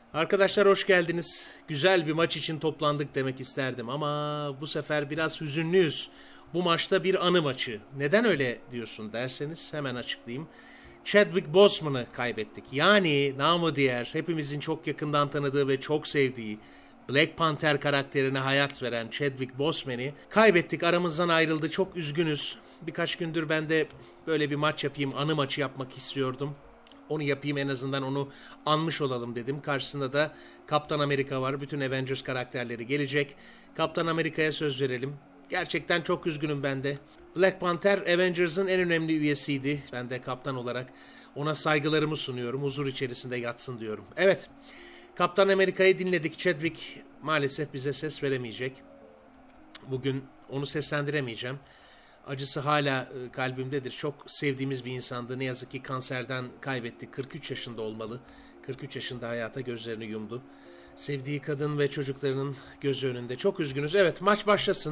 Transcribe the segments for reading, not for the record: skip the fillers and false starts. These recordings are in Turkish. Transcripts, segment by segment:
Arkadaşlar hoş geldiniz. Güzel bir maç için toplandık demek isterdim ama bu sefer biraz hüzünlüyüz. Bu maçta bir anı maçı. Neden öyle diyorsun derseniz hemen açıklayayım. Chadwick Boseman'ı kaybettik. Yani namı diğer hepimizin çok yakından tanıdığı ve çok sevdiği Black Panther karakterine hayat veren Chadwick Boseman'ı kaybettik. Aramızdan ayrıldı. Çok üzgünüz. Birkaç gündür ben de böyle bir maç yapayım, anı maçı yapmak istiyordum. Onu yapayım, en azından onu anmış olalım dedim. Karşısında da Kaptan Amerika var. Bütün Avengers karakterleri gelecek. Kaptan Amerika'ya söz verelim. Gerçekten çok üzgünüm ben de. Black Panther Avengers'ın en önemli üyesiydi. Ben de kaptan olarak ona saygılarımı sunuyorum. Huzur içerisinde yatsın diyorum. Evet, Kaptan Amerika'yı dinledik. Chadwick maalesef bize ses veremeyecek. Bugün onu seslendiremeyeceğim. Acısı hala kalbimdedir. Çok sevdiğimiz bir insandı. Ne yazık ki kanserden kaybettik. 43 yaşında olmalı. 43 yaşında hayata gözlerini yumdu. Sevdiği kadın ve çocuklarının gözü önünde. Çok üzgünüz. Evet, maç başlasın.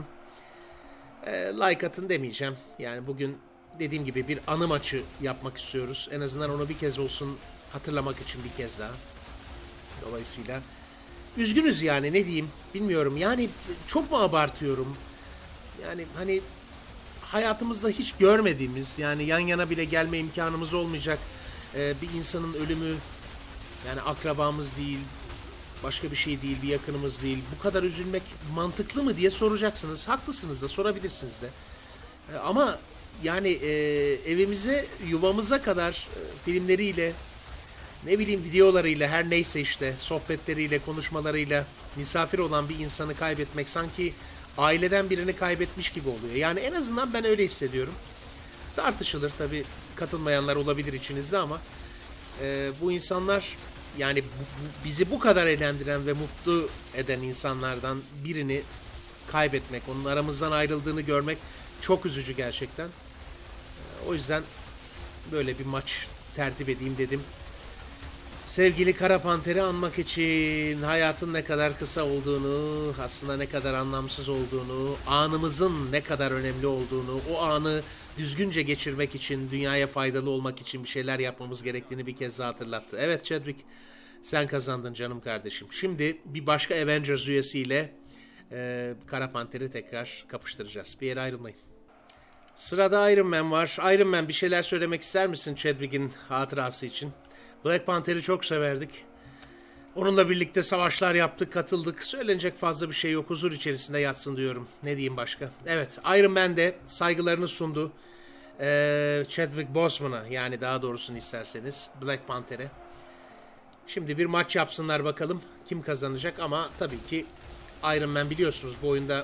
Like atın demeyeceğim. Yani bugün dediğim gibi bir anı maçı yapmak istiyoruz. En azından onu bir kez olsun hatırlamak için bir kez daha. Dolayısıyla üzgünüz yani, ne diyeyim bilmiyorum. Yani çok mu abartıyorum? Yani hani hayatımızda hiç görmediğimiz, yani yan yana bile gelme imkanımız olmayacak bir insanın ölümü, yani akrabamız değil, başka bir şey değil, bir yakınımız değil. Bu kadar üzülmek mantıklı mı diye soracaksınız. Haklısınız da, sorabilirsiniz de. Ama yani evimize, yuvamıza kadar filmleriyle, ne bileyim videolarıyla, her neyse işte sohbetleriyle, konuşmalarıyla misafir olan bir insanı kaybetmek sanki aileden birini kaybetmiş gibi oluyor. Yani en azından ben öyle hissediyorum. Tartışılır tabii, katılmayanlar olabilir içinizde ama bu insanlar, yani bizi bu kadar eğlendiren ve mutlu eden insanlardan birini kaybetmek, onun aramızdan ayrıldığını görmek çok üzücü gerçekten. O yüzden böyle bir maç tertip edeyim dedim. Sevgili Kara Panter'i anmak için, hayatın ne kadar kısa olduğunu, aslında ne kadar anlamsız olduğunu, anımızın ne kadar önemli olduğunu, o anı düzgünce geçirmek için, dünyaya faydalı olmak için bir şeyler yapmamız gerektiğini bir kez daha hatırlattı. Evet Chadwick, sen kazandın canım kardeşim. Şimdi bir başka Avengers üyesiyle Kara Panter'i tekrar kapıştıracağız. Bir yere ayrılmayın. Sırada Iron Man var. Iron Man, bir şeyler söylemek ister misin Chadwick'in hatırası için? Black Panther'i çok severdik. Onunla birlikte savaşlar yaptık, katıldık. Söylenecek fazla bir şey yok. Huzur içerisinde yatsın diyorum. Ne diyeyim başka? Evet, Iron Man de saygılarını sundu. Chadwick Boseman'a, yani daha doğrusunu isterseniz Black Panther'e. Şimdi bir maç yapsınlar bakalım kim kazanacak, ama tabii ki Iron Man biliyorsunuz bu oyunda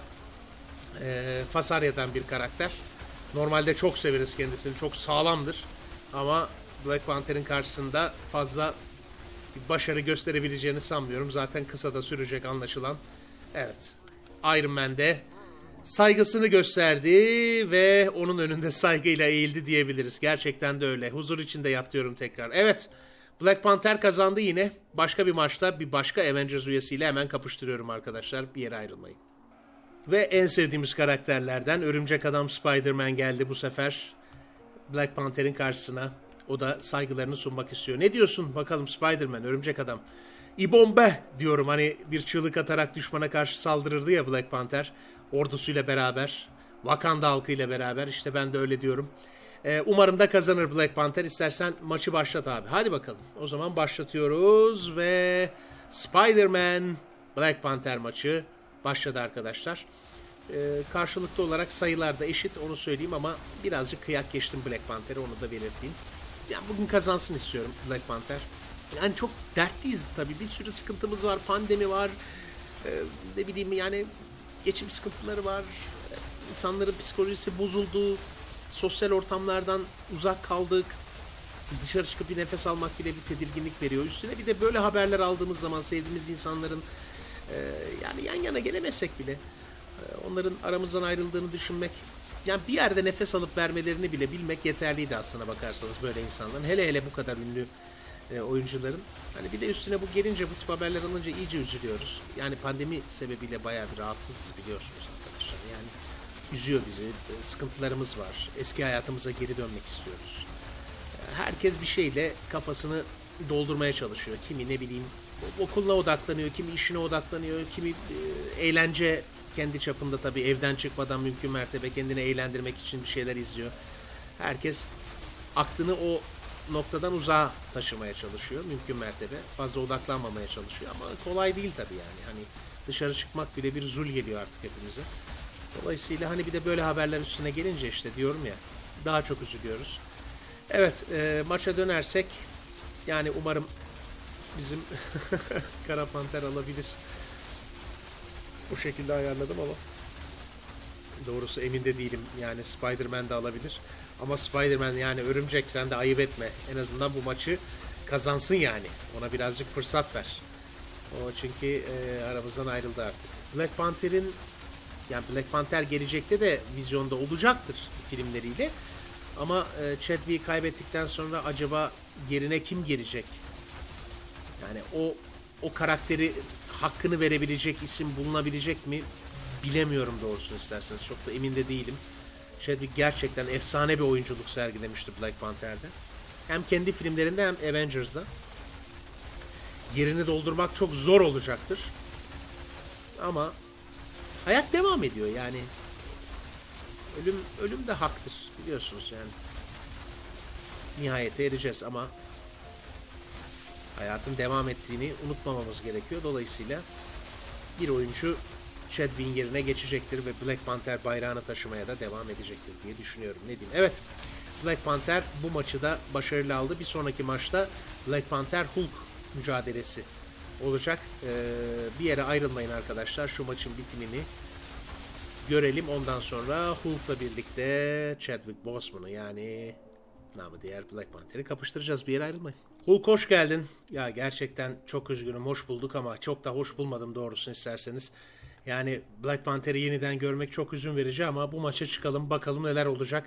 Fasarya'dan bir karakter. Normalde çok severiz kendisini, çok sağlamdır. Ama Black Panther'in karşısında fazla bir başarı gösterebileceğini sanmıyorum. Zaten kısa da sürecek anlaşılan. Evet, Iron Man de saygısını gösterdi ve onun önünde saygıyla eğildi diyebiliriz. Gerçekten de öyle. Huzur içinde yat diyorum tekrar. Evet, Black Panther kazandı yine. Başka bir maçta bir başka Avengers üyesiyle hemen kapıştırıyorum arkadaşlar. Bir yere ayrılmayın. Ve en sevdiğimiz karakterlerden Örümcek Adam Spider-Man geldi bu sefer Black Panther'in karşısına. O da saygılarını sunmak istiyor. Ne diyorsun bakalım Spider-Man, Örümcek Adam? İbombe diyorum, hani bir çığlık atarak düşmana karşı saldırırdı ya Black Panther. Ordusuyla beraber, Wakanda halkıyla beraber, işte ben de öyle diyorum. Umarım da kazanır Black Panther. İstersen maçı başlat abi. Hadi bakalım. O zaman başlatıyoruz ve Spider-Man Black Panther maçı başladı arkadaşlar. Karşılıklı olarak sayılar da eşit, onu söyleyeyim, ama birazcık kıyak geçtim Black Panther'e, onu da belirteyim. Yani bugün kazansın istiyorum Black Panther. Yani çok dertliyiz tabii. Bir sürü sıkıntımız var. Pandemi var. Ne bileyim yani, geçim sıkıntıları var. İnsanların psikolojisi bozuldu. Sosyal ortamlardan uzak kaldık. Dışarı çıkıp bir nefes almak bile bir tedirginlik veriyor. Üstüne bir de böyle haberler aldığımız zaman sevdiğimiz insanların yani yan yana gelemezsek bile onların aramızdan ayrıldığını düşünmek, yani bir yerde nefes alıp vermelerini bile bilmek yeterliydi aslına bakarsanız böyle insanların. Hele hele bu kadar ünlü oyuncuların. Hani bir de üstüne bu gelince, bu tip haberler alınca iyice üzülüyoruz. Yani pandemi sebebiyle bayağı bir rahatsızız biliyorsunuz arkadaşlar. Yani üzüyor bizi. Sıkıntılarımız var. Eski hayatımıza geri dönmek istiyoruz. Herkes bir şeyle kafasını doldurmaya çalışıyor. Kimi ne bileyim okuluna odaklanıyor, kimi işine odaklanıyor, kimi eğlence kendi çapında tabii evden çıkmadan mümkün mertebe kendini eğlendirmek için bir şeyler izliyor. Herkes aklını o noktadan uzağa taşımaya çalışıyor mümkün mertebe. Fazla odaklanmamaya çalışıyor ama kolay değil tabii yani. Hani dışarı çıkmak bile bir zul geliyor artık hepimize. Dolayısıyla hani bir de böyle haberler üstüne gelince işte diyorum ya daha çok üzülüyoruz. Evet, maça dönersek yani umarım bizim Kara Panter alabilir. Bu şekilde ayarladım ama doğrusu emin de değilim. Yani Spider-Man de alabilir. Ama Spider-Man yani Örümcek sen de ayıp etme. En azından bu maçı kazansın yani. Ona birazcık fırsat ver. O çünkü aramızdan ayrıldı artık. Black Panther'in yani Black Panther gelecekte de vizyonda olacaktır filmleriyle. Ama Chadwick'i kaybettikten sonra acaba yerine kim gelecek? Yani o karakteri hakkını verebilecek isim bulunabilecek mi? Bilemiyorum doğrusunu isterseniz. Çok da emin de değilim. Chadwick gerçekten efsane bir oyunculuk sergilemişti Black Panther'de. Hem kendi filmlerinde hem Avengers'da. Yerini doldurmak çok zor olacaktır. Ama hayat devam ediyor yani. Ölüm de haktır biliyorsunuz yani. Nihayete ereceğiz ama hayatın devam ettiğini unutmamamız gerekiyor. Dolayısıyla bir oyuncu Chadwick'in yerine geçecektir ve Black Panther bayrağını taşımaya da devam edecektir diye düşünüyorum. Ne diyeyim? Evet, Black Panther bu maçı da başarılı aldı. Bir sonraki maçta Black Panther Hulk mücadelesi olacak. Bir yere ayrılmayın arkadaşlar. Şu maçın bitimini görelim. Ondan sonra Hulk'la birlikte Chadwick Boseman'ı yani namı diğer Black Panther'i kapıştıracağız. Bir yere ayrılmayın. Hulk hoş geldin. Ya gerçekten çok üzgünüm. Hoş bulduk ama çok da hoş bulmadım doğrusunu isterseniz. Yani Black Panther'i yeniden görmek çok hüzün verici ama bu maça çıkalım bakalım neler olacak.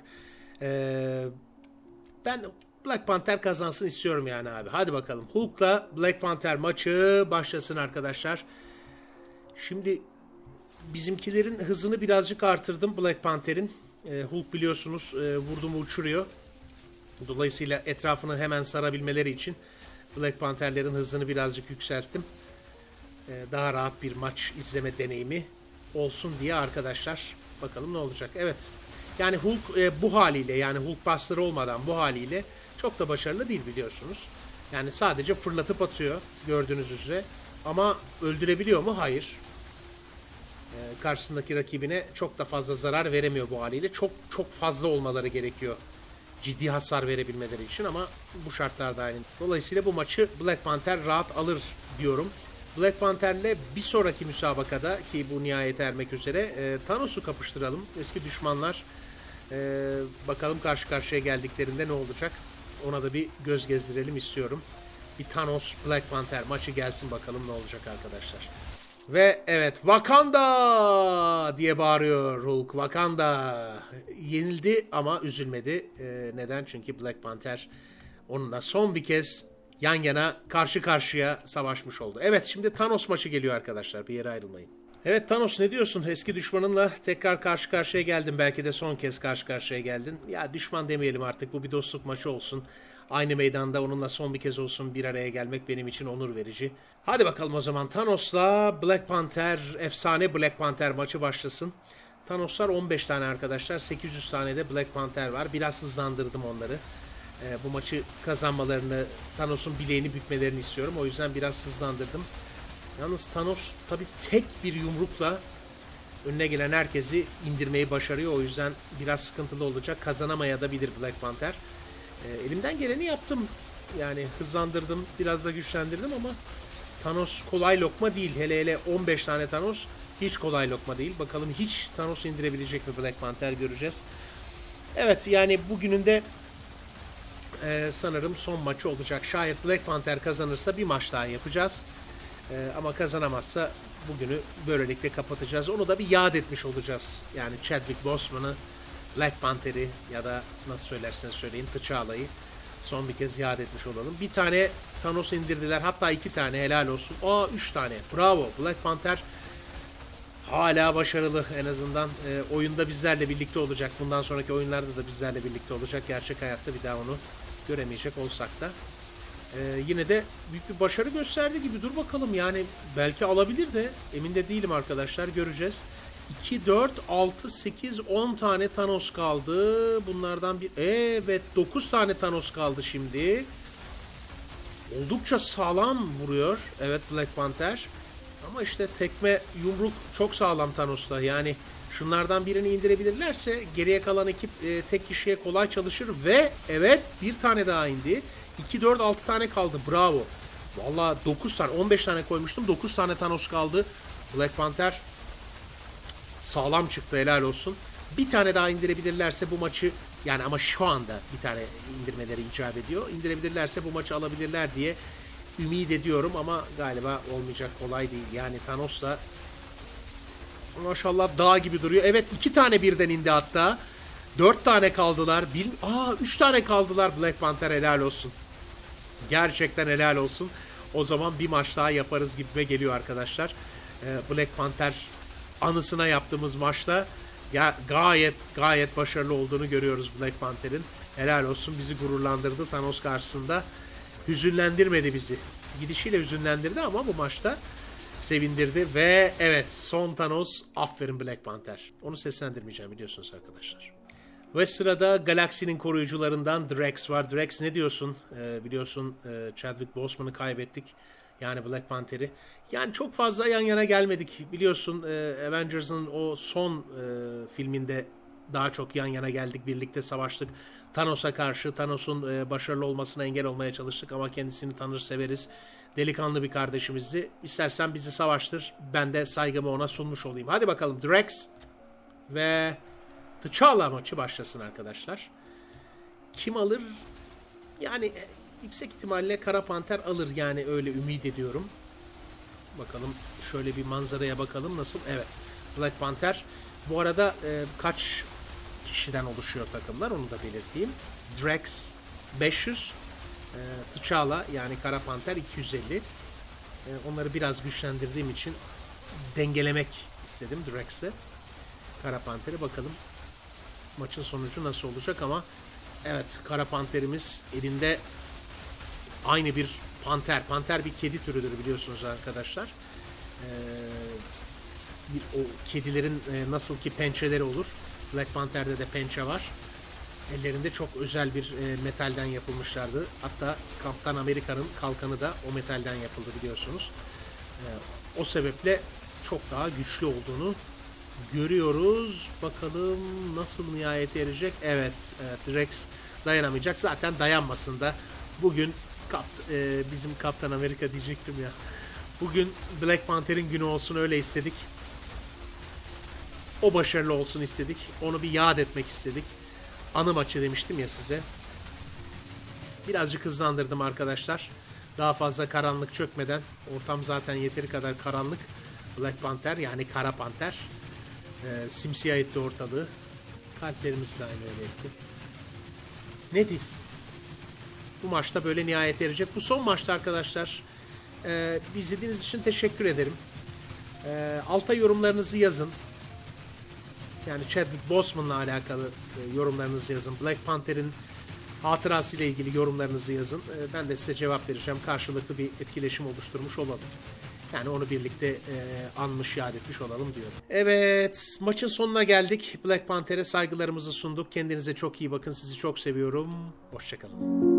Ben Black Panther kazansın istiyorum yani abi. Hadi bakalım. Hulk'la Black Panther maçı başlasın arkadaşlar. Şimdi bizimkilerin hızını birazcık artırdım Black Panther'in. Hulk biliyorsunuz vurdu mu uçuruyor. Dolayısıyla etrafını hemen sarabilmeleri için Black Panther'lerin hızını birazcık yükselttim. Daha rahat bir maç izleme deneyimi olsun diye arkadaşlar. Bakalım ne olacak. Evet. Yani Hulk bu haliyle yani Hulkbuster olmadan bu haliyle çok da başarılı değil biliyorsunuz. Yani sadece fırlatıp atıyor gördüğünüz üzere. Ama öldürebiliyor mu? Hayır. Karşısındaki rakibine çok da fazla zarar veremiyor bu haliyle. Çok fazla olmaları gerekiyor. Ciddi hasar verebilmeleri için ama bu şartlarda aynı. Dolayısıyla bu maçı Black Panther rahat alır diyorum. Black Panther'le bir sonraki müsabakada ki bu nihayete ermek üzere Thanos'u kapıştıralım. Eski düşmanlar bakalım karşı karşıya geldiklerinde ne olacak. Ona da bir göz gezdirelim istiyorum. Bir Thanos Black Panther maçı gelsin bakalım ne olacak arkadaşlar. Ve evet Wakanda diye bağırıyor Hulk. Wakanda yenildi ama üzülmedi. Neden? Çünkü Black Panther onunla son bir kez yan yana karşı karşıya savaşmış oldu. Evet şimdi Thanos maçı geliyor arkadaşlar. Bir yere ayrılmayın. Evet Thanos ne diyorsun? Eski düşmanınla tekrar karşı karşıya geldin. Belki de son kez karşı karşıya geldin. Ya düşman demeyelim artık. Bu bir dostluk maçı olsun. Aynı meydanda onunla son bir kez olsun bir araya gelmek benim için onur verici. Hadi bakalım o zaman Thanos'la Black Panther, efsane Black Panther maçı başlasın. Thanos'lar 15 tane arkadaşlar. 800 tane de Black Panther var. Biraz hızlandırdım onları. Bu maçı kazanmalarını, Thanos'un bileğini bükmelerini istiyorum. O yüzden biraz hızlandırdım. Yalnız Thanos tabii tek bir yumrukla önüne gelen herkesi indirmeyi başarıyor. O yüzden biraz sıkıntılı olacak. Kazanamaya da bilir Black Panther. Elimden geleni yaptım. Yani hızlandırdım, biraz da güçlendirdim ama Thanos kolay lokma değil. Hele hele 15 tane Thanos hiç kolay lokma değil. Bakalım hiç Thanos indirebilecek mi Black Panther göreceğiz. Evet yani bugünün de sanırım son maçı olacak. Şayet Black Panther kazanırsa bir maç daha yapacağız. Ama kazanamazsa bugünü böylelikle kapatacağız. Onu da bir yad etmiş olacağız. Yani Chadwick Boseman'ı, Black Panther'i ya da nasıl söylerseniz söyleyin T'Challa'yı son bir kez yad etmiş olalım. Bir tane Thanos indirdiler. Hatta 2 tane helal olsun. 3 tane. Bravo. Black Panther hala başarılı en azından. Oyunda bizlerle birlikte olacak. Bundan sonraki oyunlarda da bizlerle birlikte olacak. Gerçek hayatta bir daha onu göremeyecek olsak da. Yine de büyük bir başarı gösterdi gibi. Dur bakalım, yani belki alabilir de emin de değilim arkadaşlar, göreceğiz. 2, 4, 6, 8, 10 tane Thanos kaldı. Bunlardan bir... Evet, 9 tane Thanos kaldı şimdi. Oldukça sağlam vuruyor. Evet, Black Panther. Ama işte tekme, yumruk çok sağlam Thanos'ta. Yani şunlardan birini indirebilirlerse geriye kalan ekip tek kişiye kolay çalışır. Ve evet, bir tane daha indi. 2, 4, 6 tane kaldı. Bravo. Vallahi 9 tane, 15 tane koymuştum. 9 tane Thanos kaldı. Black Panther sağlam çıktı, helal olsun. Bir tane daha indirebilirlerse bu maçı, yani ama şu anda bir tane indirmeleri icap ediyor. İndirebilirlerse bu maçı alabilirler diye ümit ediyorum ama galiba olmayacak, kolay değil. Yani Thanos da maşallah dağ gibi duruyor. Evet, 2 tane birden indi hatta. 4 tane kaldılar. 3 tane kaldılar. Black Panther, helal olsun. Gerçekten helal olsun. O zaman bir maç daha yaparız gibime geliyor arkadaşlar. Black Panther anısına yaptığımız maçta gayet başarılı olduğunu görüyoruz Black Panther'in. Helal olsun, bizi gururlandırdı Thanos karşısında. Hüzünlendirmedi bizi. Gidişiyle hüzünlendirdi ama bu maçta sevindirdi ve evet, son Thanos, aferin Black Panther. Onu seslendirmeyeceğim biliyorsunuz arkadaşlar. Ve sırada Galaxy'nin koruyucularından Drax var. Drax, ne diyorsun? Biliyorsun Chadwick Boseman'ı kaybettik. Yani Black Panther'i. Yani çok fazla yan yana gelmedik. Biliyorsun Avengers'ın o son filminde daha çok yan yana geldik. Birlikte savaştık. Thanos'a karşı, Thanos'un başarılı olmasına engel olmaya çalıştık. Ama kendisini tanır, severiz. Delikanlı bir kardeşimizdi. İstersen bizi savaştır. Ben de saygımı ona sunmuş olayım. Hadi bakalım, Drax ve T'Challa maçı başlasın arkadaşlar. Kim alır? Yani yüksek ihtimalle Kara Panter alır, yani öyle ümit ediyorum. Bakalım, şöyle bir manzaraya bakalım nasıl. Evet, Black Panther. Bu arada kaç kişiden oluşuyor takımlar, onu da belirteyim. Drax 500, T'Challa yani Kara Panter 250. Onları biraz güçlendirdiğim için dengelemek istedim Drax'le Kara Panter'i. Bakalım maçın sonucu nasıl olacak ama evet, Kara Panter'imiz elinde aynı bir panter. Panter bir kedi türüdür biliyorsunuz arkadaşlar. O kedilerin nasıl ki pençeleri olur, Black Panther'de de pençe var. Ellerinde çok özel bir metalden yapılmışlardı. Hatta Kaptan Amerika'nın kalkanı da o metalden yapıldı biliyorsunuz. O sebeple çok daha güçlü olduğunu görüyoruz. Bakalım nasıl nihayete erecek. Evet, Drax dayanamayacak. Zaten dayanmasın da. Bugün bizim Kaptan Amerika diyecektim ya. Bugün Black Panther'in günü olsun, öyle istedik. O başarılı olsun istedik. Onu bir yad etmek istedik. Anı maçı demiştim ya size. Birazcık hızlandırdım arkadaşlar. Daha fazla karanlık çökmeden. Ortam zaten yeteri kadar karanlık. Black Panther yani Kara Panter simsiyah etti ortalığı. Kalplerimiz de aynı öyle etti. Ne diyeyim? Bu maçta böyle nihayet erecek. Bu son maçta arkadaşlar. İzlediğiniz için teşekkür ederim. Alta yorumlarınızı yazın. Yani Chadwick Boseman'la alakalı yorumlarınızı yazın. Black Panther'in hatırası ile ilgili yorumlarınızı yazın. Ben de size cevap vereceğim. Karşılıklı bir etkileşim oluşturmuş olalım. Yani onu birlikte anmış, yad etmiş olalım diyorum. Evet, maçın sonuna geldik. Black Panther'e saygılarımızı sunduk. Kendinize çok iyi bakın. Sizi çok seviyorum. Hoşça kalın.